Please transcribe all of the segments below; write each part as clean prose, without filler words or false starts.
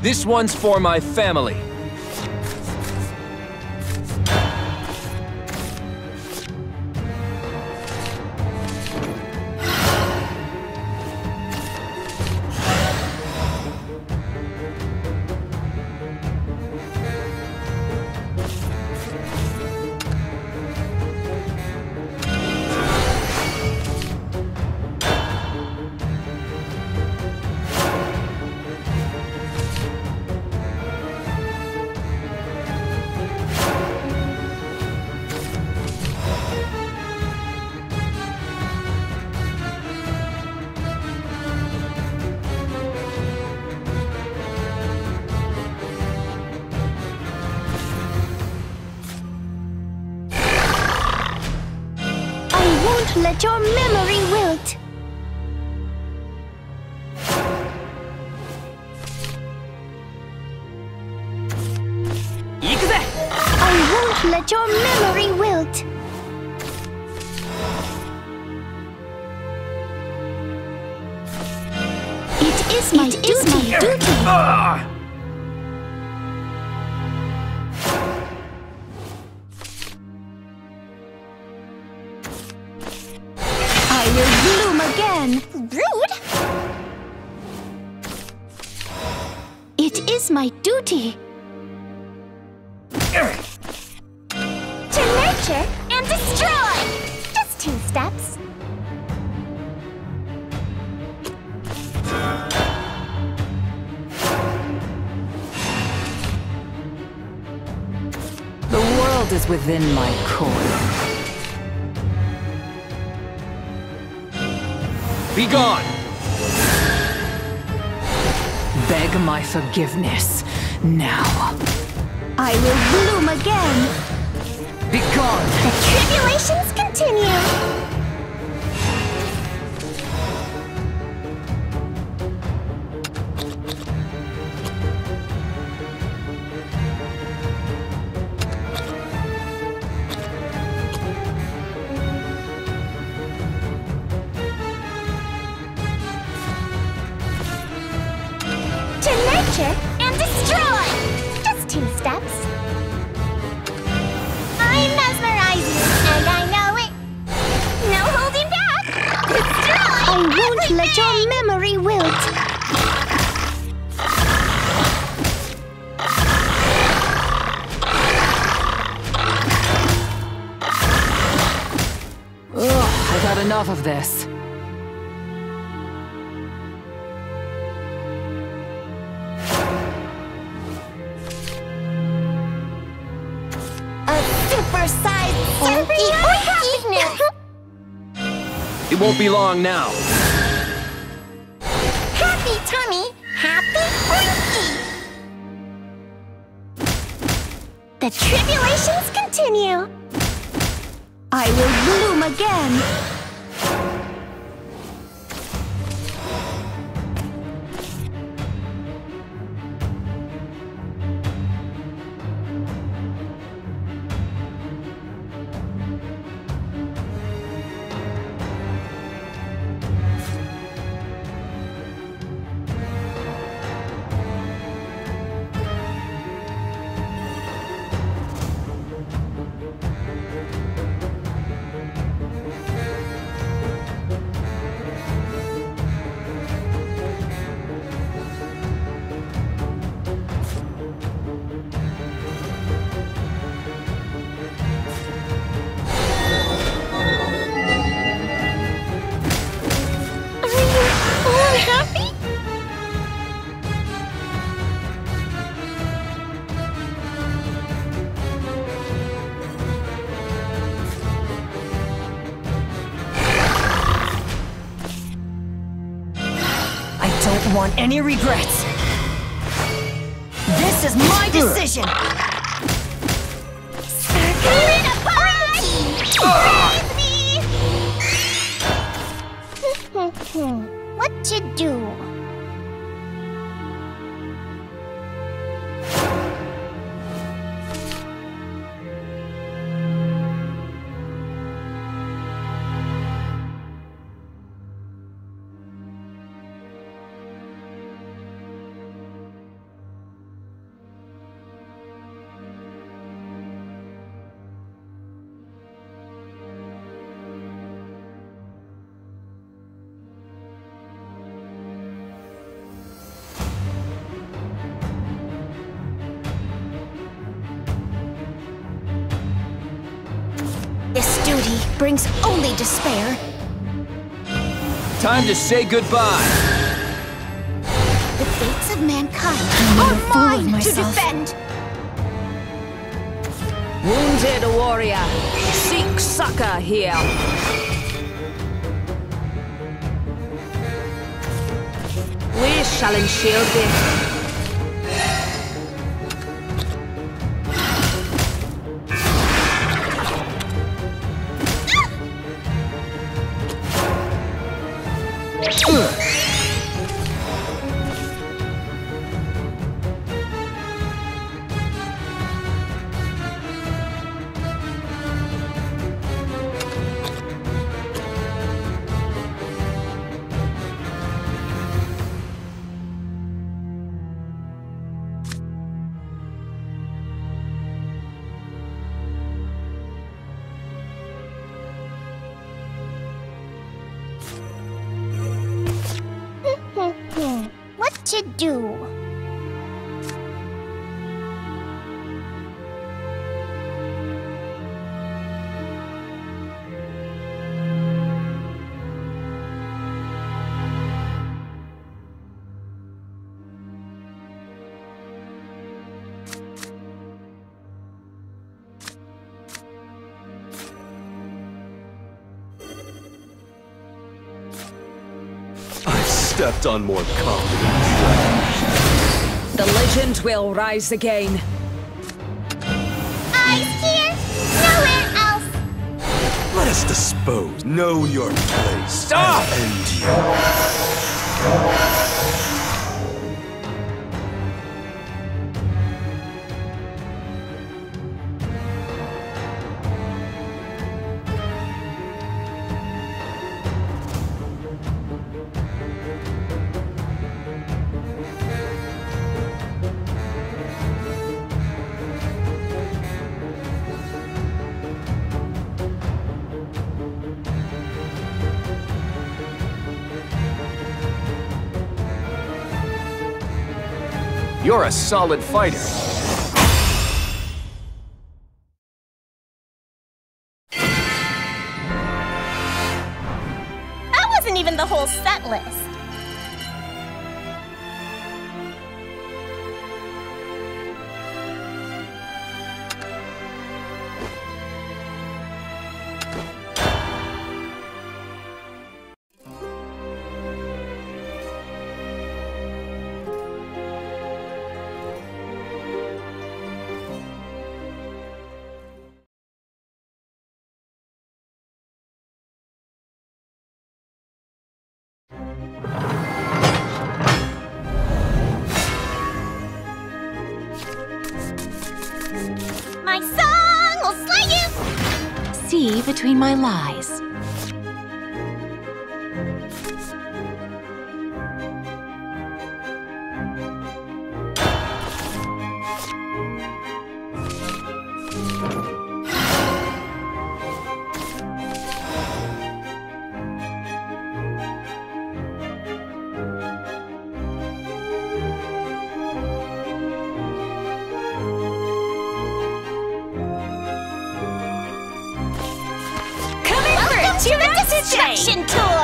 This one's for my family. Let your memory wilt. I won't let your memory wilt. It is my duty. I will bloom again. Rude! It is my duty. To nurture and destroy! Just 2 steps. The world is within my core. Be gone! Beg my forgiveness, now. I will bloom again. Be gone! The tribulations continue. To nurture and destroy! Just 2 steps. I mesmerize you, and I know it. No holding back! Destroy! I won't let your memory wilt. Ugh, I've had enough of this. Super-sized happiness! It won't be long now. Happy tummy, happy monkey! The tribulations continue. I will bloom again. Don't want any regrets. This is my decision. Spirit of Save me! What to do? brings only despair. Time to say goodbye. The fates of mankind made a are fool of mine to myself. defend. Wounded warrior, seek succor here. We shall ensure thee. What to do? I've stepped on more confident ground. The legend will rise again. Eyes here, nowhere else. Let us dispose. Know your place. Stop! And end you. You're a solid fighter. That wasn't even the whole set list. My song will slay you! See between my lies. To the destruction tour!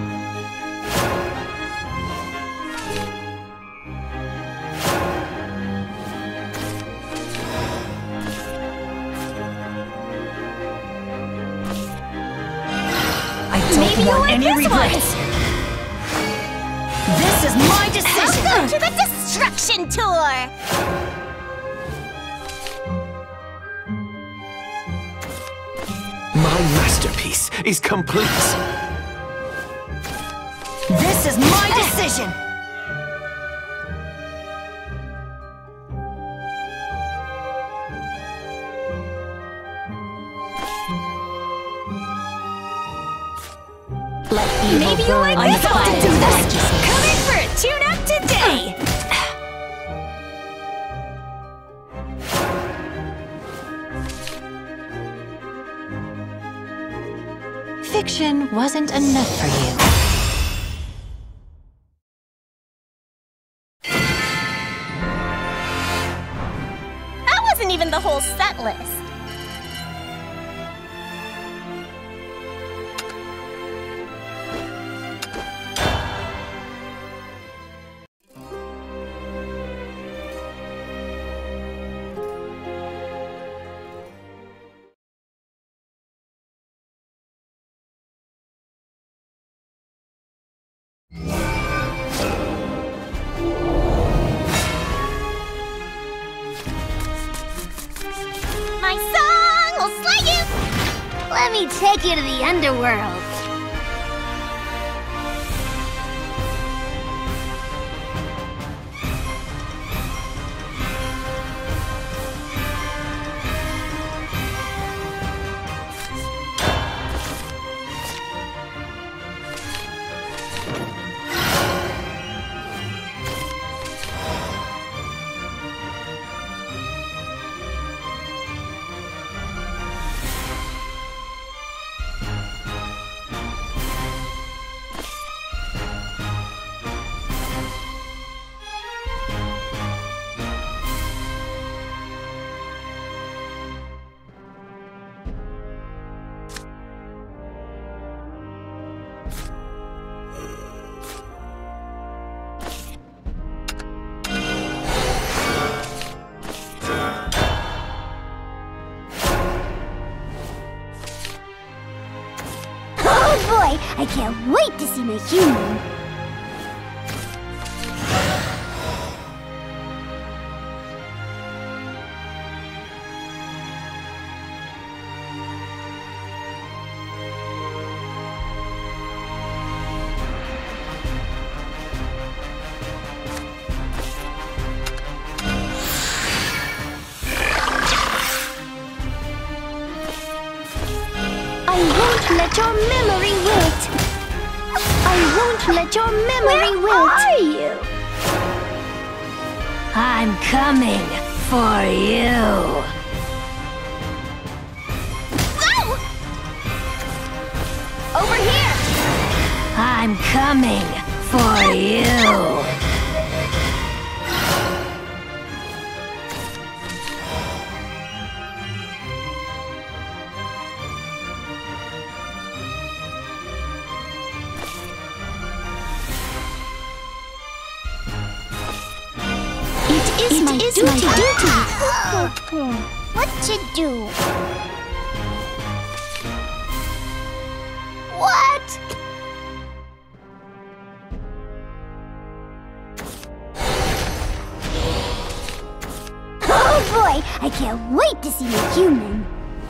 I don't want any regrets. This is my decision. Welcome to the destruction tour! My masterpiece is complete. This is my decision. Let evil Maybe you burn like this the one! fire of righteousness. Come in for a tune-up today! Fiction wasn't enough for you. That wasn't even the whole set list. me take you to the underworld. I can't wait to see my human. I won't let your memory wilt. I won't let your memory wilt. Where are you? I'm coming for you. Oh! Over here. I'm coming for you. It is my duty. What to do? What? Oh boy, I can't wait to see my human.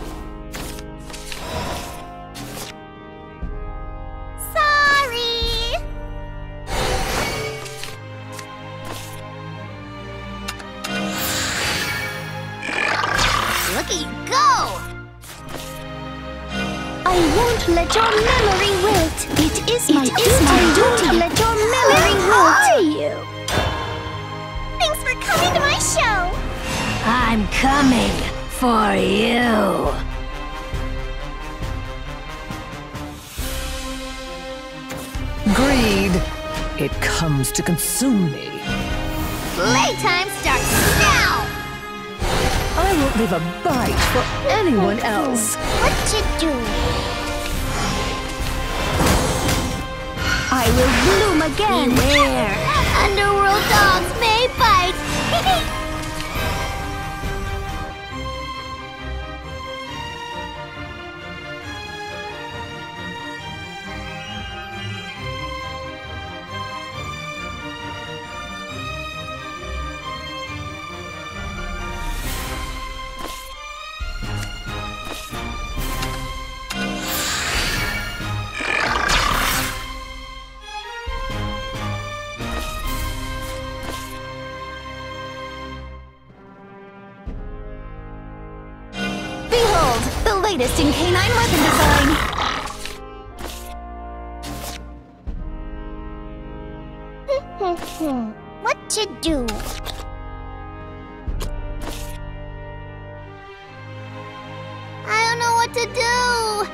Look at you go! I won't let your memory wilt. It is my duty. I won't let your memory wilt. Where are you? Thanks for coming to my show. I'm coming for you. Greed. It comes to consume me. Playtime starts now! I won't leave a bite for anyone else. What to do? I will bloom again. Beware. Underworld dogs may bite. Behold, the latest in canine weapon design. What to do? I don't know what to do.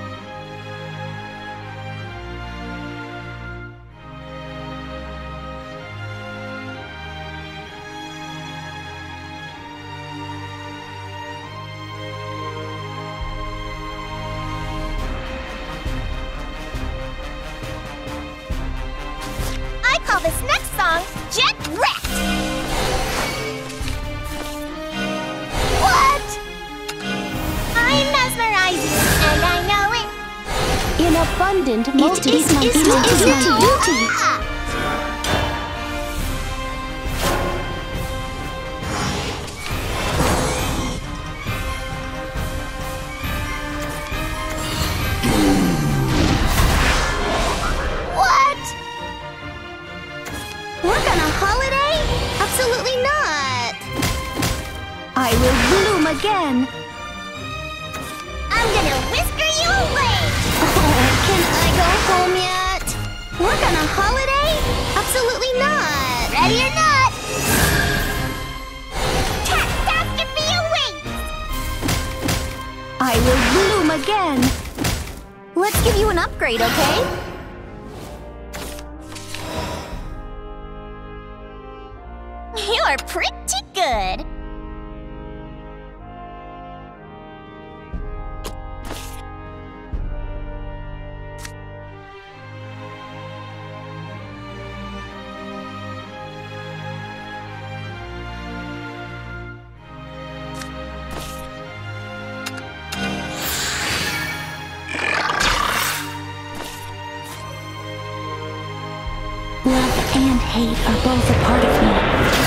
I call this next song Jet Wrecked! What? I'm mesmerizing, and I know it. In abundant multitude. It is my duty. I will bloom again. I'm gonna whisker you away. Can I go home yet? Work on a holiday? Absolutely not. Ready or not? Catastrophe awaits. I will bloom again. Let's give you an upgrade, okay? You're pretty good. Love and hate are both a part of me.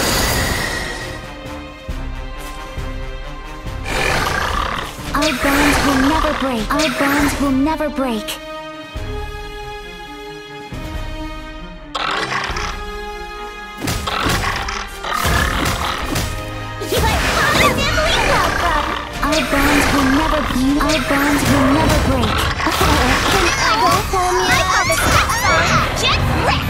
Our bonds will never break. Our bonds will never break. You are positively welcome. Our bonds will never break. Our bonds will never break. Can I go home yet? I call this next song Jet Wrecked.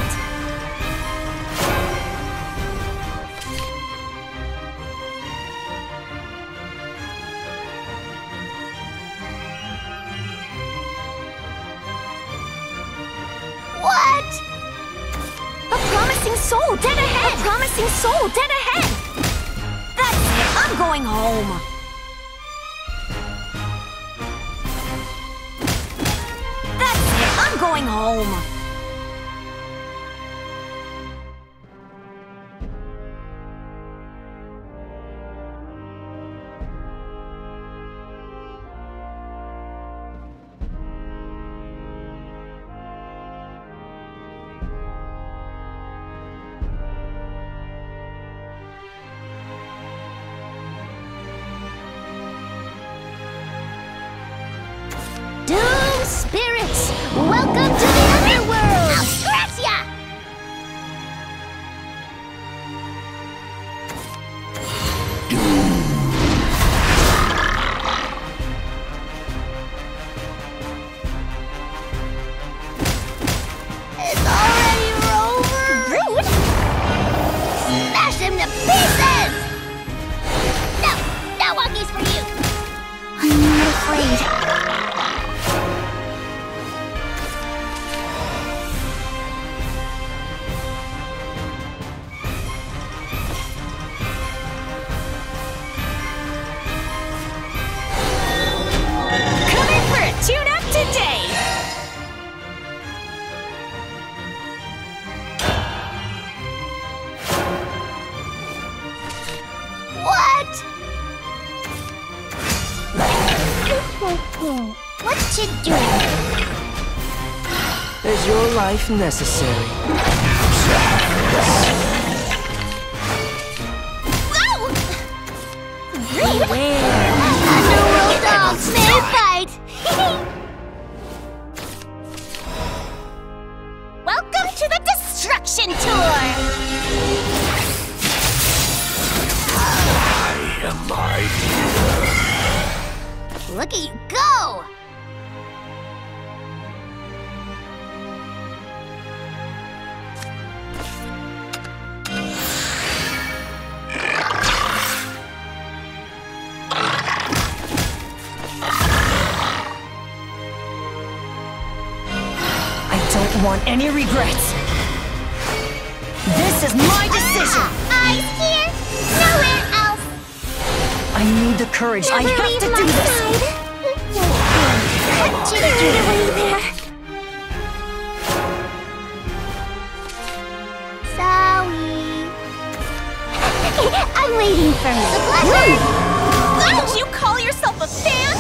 What? A promising soul dead ahead! A promising soul dead ahead! That's it! I'm going home! That's it! I'm going home! Doom spirits, welcome to the underworld! I'll scratch ya! It's already over! Rude! Smash him to pieces! No walkies for you! I'm not afraid. Tune up today! What? What you doing? Is your life necessary? Whoa! Beware! Underworld dogs may fight! Welcome to the Destruction Tour! I am my hero. Look at you go! Don't want any regrets. This is my decision. Eyes here, nowhere else. I need the courage. I Never have leave to my do this. side. What you doing there? Sorry. I'm waiting for the pleasure. Don't you call yourself a fan?